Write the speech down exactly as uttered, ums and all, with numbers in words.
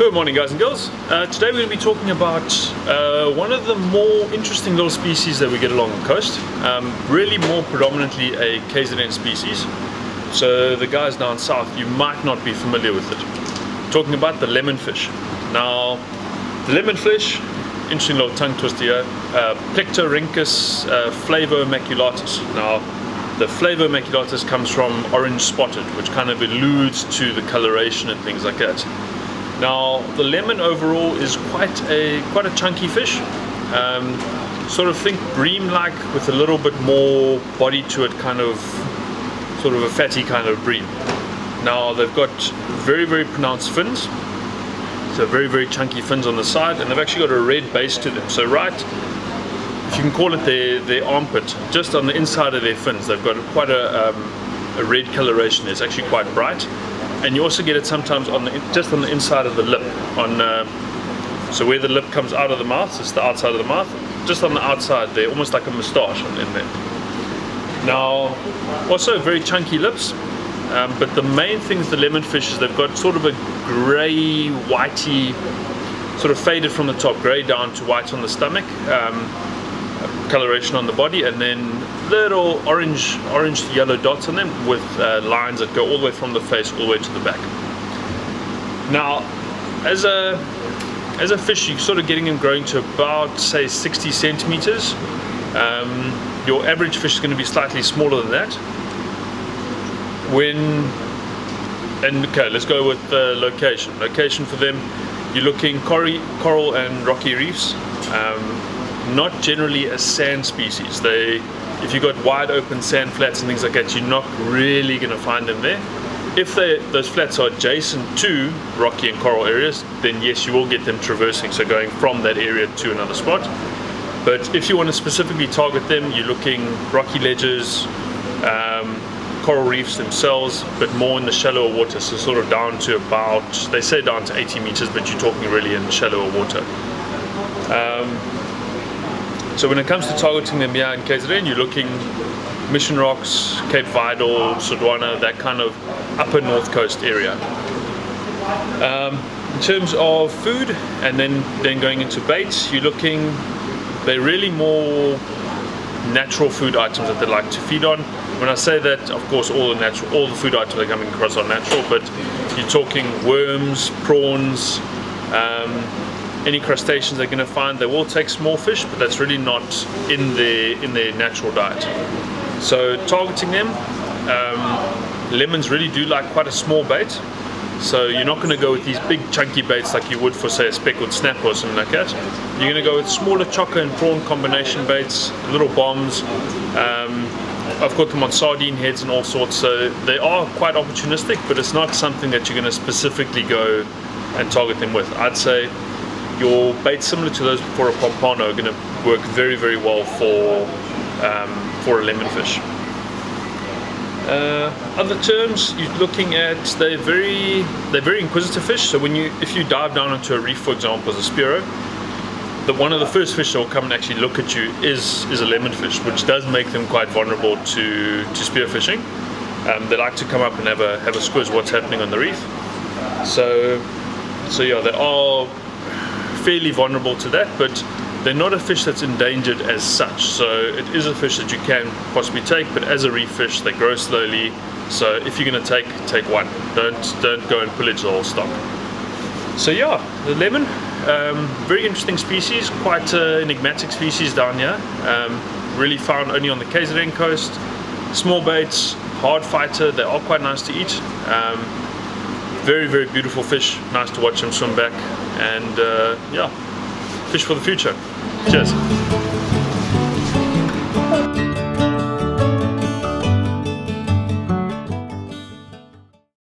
Good morning, guys and girls. Uh, today we're going to be talking about uh, one of the more interesting little species that we get along the coast. Um, really more predominantly a K Z N species. So the guys down south, you might not be familiar with it. Talking about the lemonfish. Now, the lemonfish, interesting little tongue twister here, uh, Plectorhynchus uh, flavomaculatus. Now, the flavomaculatus comes from orange spotted, which kind of alludes to the coloration and things like that. Now, the lemon overall is quite a quite a chunky fish. Um, sort of think bream-like with a little bit more body to it, kind of sort of a fatty kind of bream. Now, they've got very very pronounced fins, so very very chunky fins on the side, and they've actually got a red base to them. So right, if you can call it their their armpit, just on the inside of their fins, they've got quite a um, a red coloration. It's actually quite bright. And you also get it sometimes on the, just on the inside of the lip, on uh, so where the lip comes out of the mouth, it's the outside of the mouth, just on the outside there, almost like a moustache in there. Now, also very chunky lips, um, but the main thing with the lemonfish is they've got sort of a grey, whitey, sort of faded from the top, grey down to white on the stomach, um, coloration on the body, and then little orange orange to yellow dots on them with uh, lines that go all the way from the face all the way to the back. Now, as a as a fish, you're sort of getting them growing to about, say, sixty centimeters. Um, your average fish is going to be slightly smaller than that. When and okay, let's go with the location. Location for them, you're looking coral, coral and rocky reefs. Um, not generally a sand species. They, if you've got wide open sand flats and things like that, you're not really going to find them there. If they, those flats are adjacent to rocky and coral areas, then yes, you will get them traversing, so going from that area to another spot. But if you want to specifically target them, you're looking rocky ledges, um, coral reefs themselves, but more in the shallower water, so sort of down to about, they say down to eighty meters, but you're talking really in shallower water. Um, So when it comes to targeting them here in K Z N, you're looking Mission Rocks, Cape Vidal, Saltwater, that kind of upper north coast area. Um, in terms of food, and then, then going into baits, you're looking, they're really more natural food items that they like to feed on. When I say that, of course, all the natural, all the food items they're coming across are natural, but you're talking worms, prawns, um, any crustaceans they're going to find. They will take small fish, but that's really not in their in their natural diet. So targeting them, um, lemons really do like quite a small bait. So you're not going to go with these big chunky baits like you would for, say, a speckled snapper or something like that. You're going to go with smaller chocker and prawn combination baits, little bombs. Um, I've got them on sardine heads and all sorts. So they are quite opportunistic, but it's not something that you're going to specifically go and target them with. I'd say your baits similar to those for a pompano are going to work very very well for um, for a lemonfish. Uh, other terms you're looking at, they're very they're very inquisitive fish. So when you if you dive down into a reef, for example, as a spearo, the one of the first fish that will come and actually look at you is is a lemonfish, which does make them quite vulnerable to to spearfishing. Um, they like to come up and have a have a squiz what's happening on the reef. So so yeah, they are fairly vulnerable to that, but they're not a fish that's endangered as such. So it is a fish that you can possibly take, but as a reef fish, they grow slowly. So if you're going to take, take one. Don't don't go and pillage the whole stock. So yeah, the lemon, um, very interesting species, quite an enigmatic species down here. Um, really found only on the K Z N coast. Small baits, hard fighter. They are quite nice to eat. Um, Very, very beautiful fish. Nice to watch them swim back. And uh, yeah, fish for the future. Cheers.